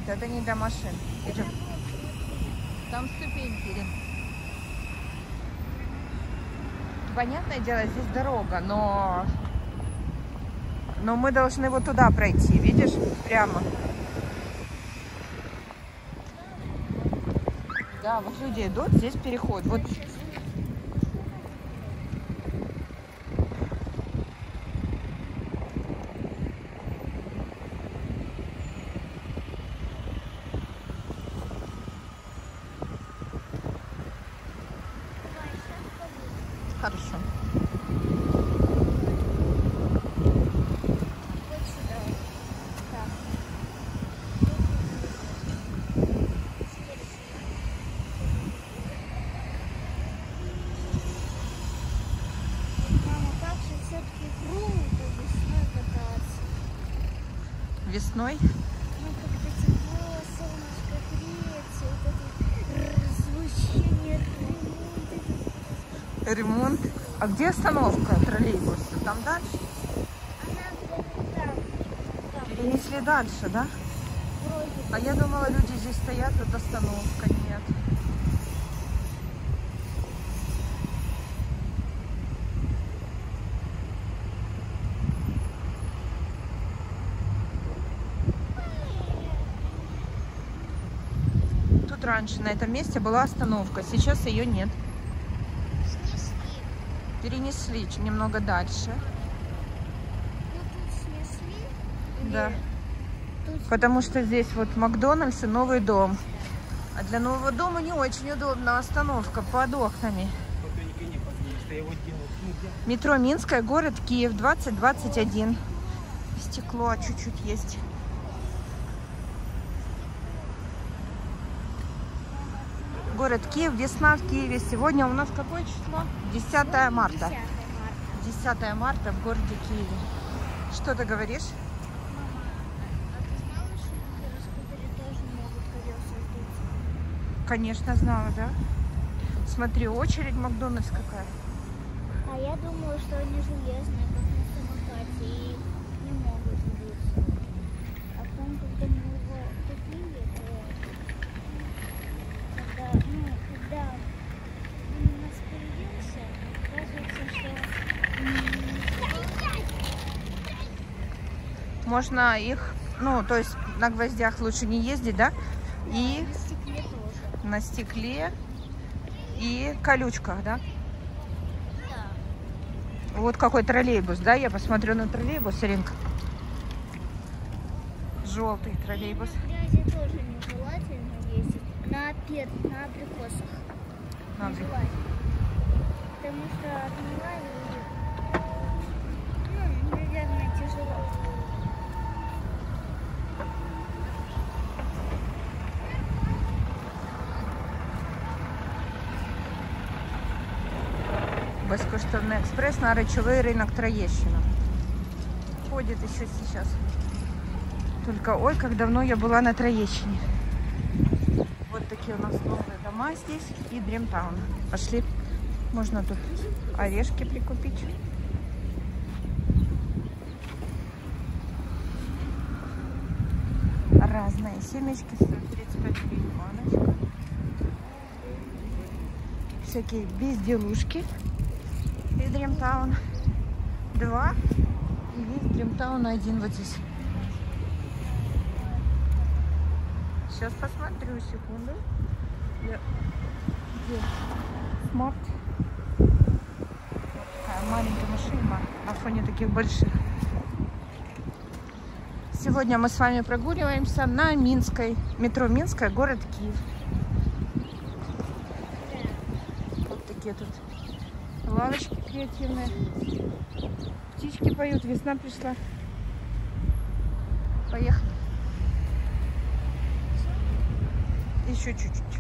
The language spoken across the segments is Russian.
Нет, это не для машин. Идем. Там ступеньки, Ирин. Понятное дело, здесь дорога, но мы должны вот туда пройти, видишь, прямо. Да, вот люди идут, здесь переход. Вот. Хорошо. Весной? Ну, когда тепло, солнышко греется, вот это звучание, Ремонт. А где остановка троллейбуса? Там дальше? она там. Перенесли дальше, да? Вроде. А я думала, люди здесь стоят, тут остановка. Нет. Тут раньше на этом месте была остановка, сейчас ее нет. Снесли. Перенесли немного дальше. Ну, тут снесли. Да. Тут... Потому что здесь вот Макдональдс и новый дом. А для нового дома не очень удобна остановка под окнами. Метро Минская, город Киев, 2021. Стекло чуть-чуть есть. Город Киев, весна в Киеве. Сегодня у нас какое число? 10 марта. 10 марта в городе Киеве. Что ты говоришь? Мама, а ты знала, что люди на скутере тоже могут колеса сдуть? Конечно, знала, да? Смотри, очередь Макдональдс какая. А я думала, что они железные, как на самокате, и не могут сдуться. А потом, когда мы его купили, то когда он у нас появился, оказывается, что Можно их, ну, то есть на гвоздях лучше не ездить, да? И на стекле тоже. на стекле и колючках, да? Да. Вот какой троллейбус, да? Я посмотрю на троллейбус, Иринка. Желтый троллейбус. На грязи тоже нежелательно ездить. На абрикосах. На Нежелательно. Потому что отмывали и, ну, наверное, тяжело. Безкоштовний експрес на речовий ринок Троєщина. Ходит еще сейчас. Только ой, как давно я была на Троещине. Вот такие у нас новые дома здесь и Дримтаун. Пошли. Можно тут орешки прикупить. Разные семечки. 35 гривен баночка. Всякие безделушки. И Дримтаун 2. И есть Дримтаун 1 вот здесь. Сейчас посмотрю, секунду. Где? Смарт. Такая маленькая машина на фоне таких больших. Сегодня мы с вами прогуливаемся на Минской. Метро Минская, город Киев. Вот такие тут лавочки креативные. Птички поют, весна пришла. Поехали. Еще чуть-чуть.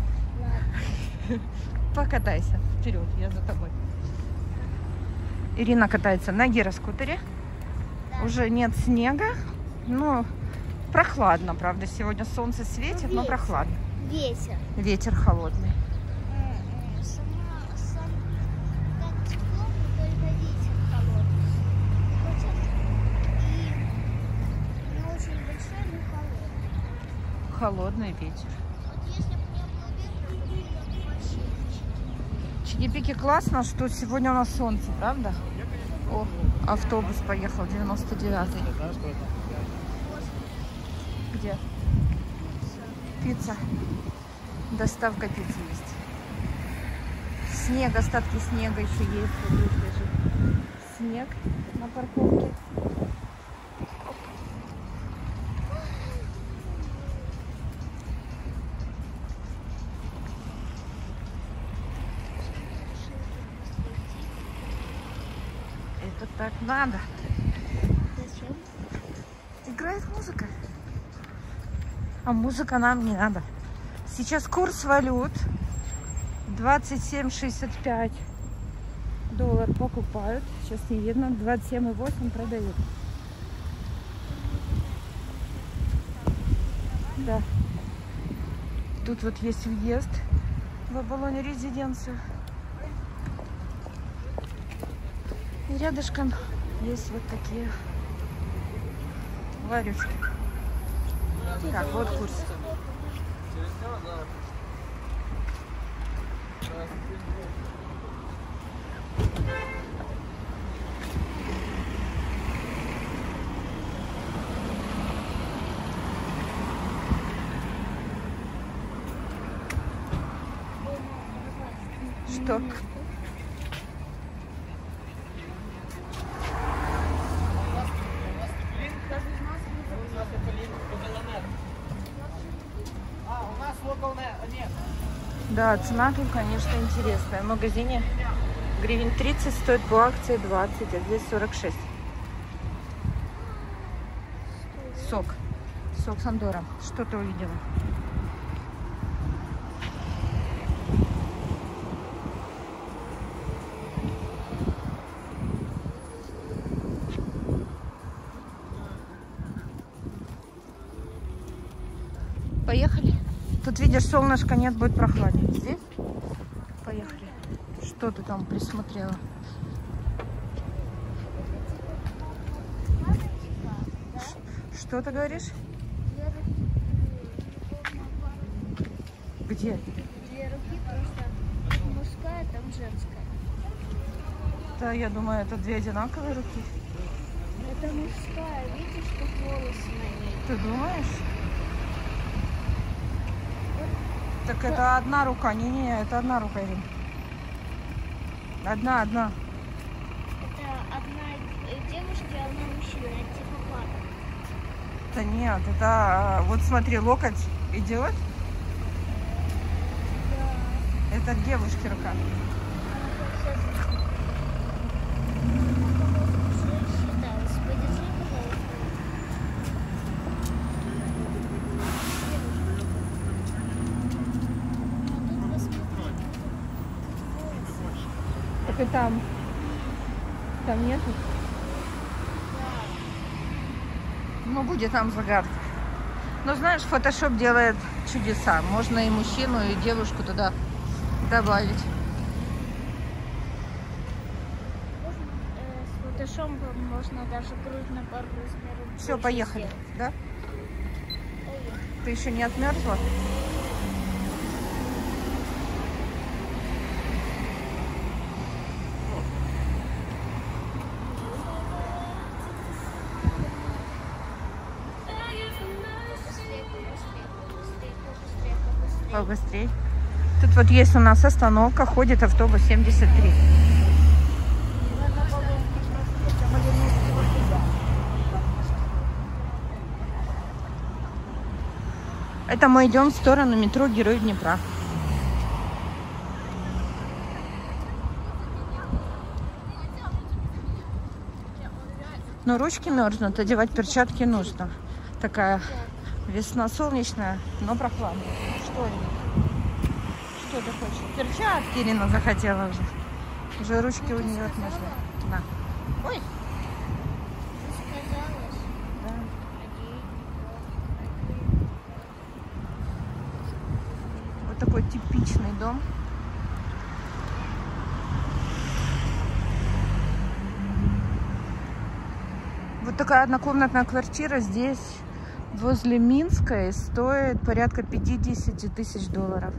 Покатайся вперед, я за тобой. Ирина катается на гироскутере. Да. Уже нет снега, но прохладно, правда. Сегодня солнце светит, но прохладно. Ветер. Ветер холодный. Как тепло, но только ветер холодный. Хотя и не очень большой, но холодный. холодный ветер. Вот если бы не было ветра, то было бы вообще в Чигипике классно, что сегодня у нас солнце, правда? О, автобус поехал, 99-й. Где? Пицца. Доставка пиццы есть. Снег, остатки снега еще есть. Вот здесь лежит снег на парковке. Это так надо. Зачем? Играет музыка. А музыка нам не надо. Сейчас курс валют 27,65 доллар покупают. Сейчас не видно. 27,8 продают. Да. Тут вот есть въезд в Абалоне резиденцию. И рядышком есть вот такие ларечки. Так, вот курс. Что? Да, цена тут, конечно, интересная. В магазине гривен 30 стоит, по акции 20, а здесь 46. Сок. Сок с Андором. Что ты увидела? Поехали. Тут, видишь, солнышка нет, будет прохладнее. Здесь? Поехали. Что ты там присмотрела? Что ты говоришь? Где? Две руки просто мужская, там женская. Да, я думаю, это две одинаковые руки. Это мужская, видишь, как волосы на ней. Ты думаешь? Так это одна рука. Не-не-не, это одна рука, Ирина. Одна. Это одна девушка и одна мужчина, это типа пара. Да нет, это вот смотри, локоть идет. Да. Это девушки рука. Так и там нету. Ну, будет там загадка. Но знаешь, Photoshop делает чудеса. Можно и мужчину, и девушку туда добавить. С фотошопом можно даже грудь на пару размеров. Все, поехали, сделать. да? Поехали. Ты еще не отмерзла? Побыстрей. Тут вот есть у нас остановка, ходит автобус 73. Это мы идем в сторону метро Герой Днепра. Но ручки мерзнут, одевать перчатки нужно. Такая весна солнечная, но прохладная. Что, Ирина? Что ты хочешь? Перчатки Ирина захотела уже. Уже ручки у нее отмерзли. На. Ой. Да. Вот такой типичный дом. Вот такая однокомнатная квартира. Здесь возле Минска и стоит порядка 50 тысяч долларов.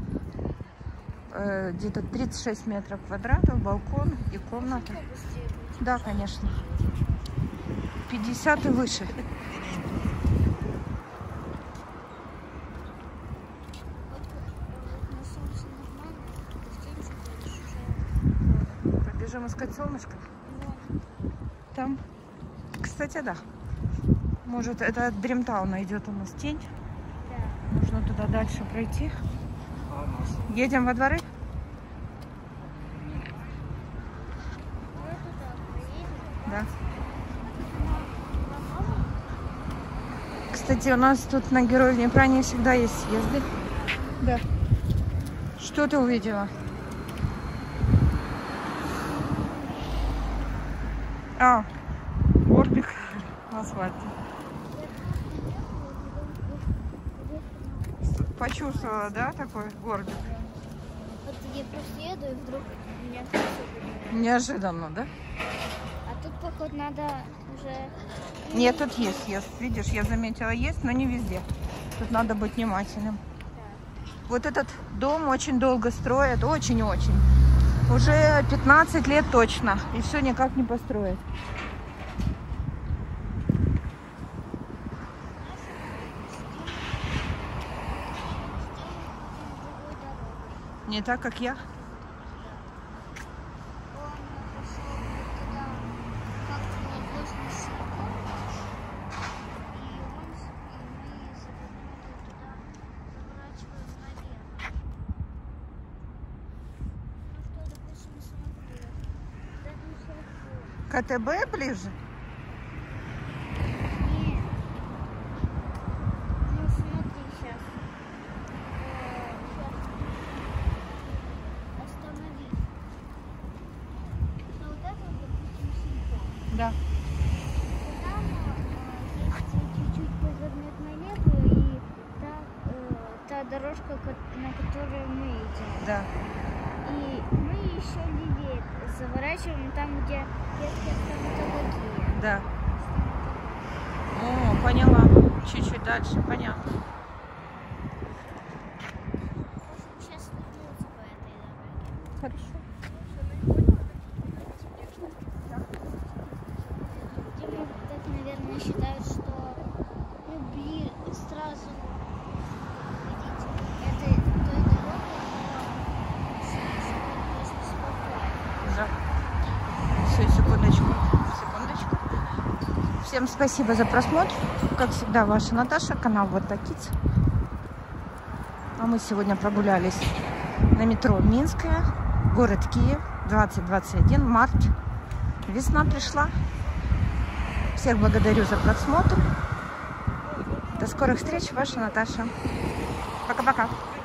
Где-то 36 метров квадратов, балкон и комната. Да, конечно. 50 и выше. Побежим искать солнышко. Там, кстати, да. Может, это от Дримтауна идет у нас тень. Да. Нужно туда дальше пройти. Едем во дворы? Да. Кстати, у нас тут на Героев Днепра не всегда есть съезды. Да. Что ты увидела? А, горбик на асфальте. Почувствовала, да, такой горбик? Вот я просто еду, и вдруг меня кто-то... Неожиданно, да? А тут, походу, надо уже... Нет, тут есть съезд. Видишь, я заметила, есть, но не везде. Тут надо быть внимательным. Да. Вот этот дом очень долго строят, очень-очень. Уже 15 лет точно. И все никак не построят. Не так, как я. Он пошел туда, как-то на воздушный силикон, и мы завернули туда, заворачиваем наверх. Ну что, допустим, смотри, вот эту шляпу. КТБ ближе? Нет. Ну смотри сейчас. Останови. Ну вот это, допустим, силикон. Да. Там если чуть-чуть повернуть налево, и та дорожка, на которой мы идем. Да. И мы еще левее заворачиваем там, где ветки стоматологии. Да. О, поняла. Чуть-чуть дальше, понятно. Сейчас вернуться по этой дороге. Хорошо. Дима так, наверное, считают, что любви сразу видите, этой той дорогой, но спокойно. Да. Все, секундочку. Секундочку. Всем спасибо за просмотр. Как всегда, ваша Наташа, канал Вот Так Кидс. А мы сегодня прогулялись на метро Минская, город Киев, 2021, март. Весна пришла. Всех благодарю за просмотр. До скорых встреч, ваша Наташа. Пока-пока.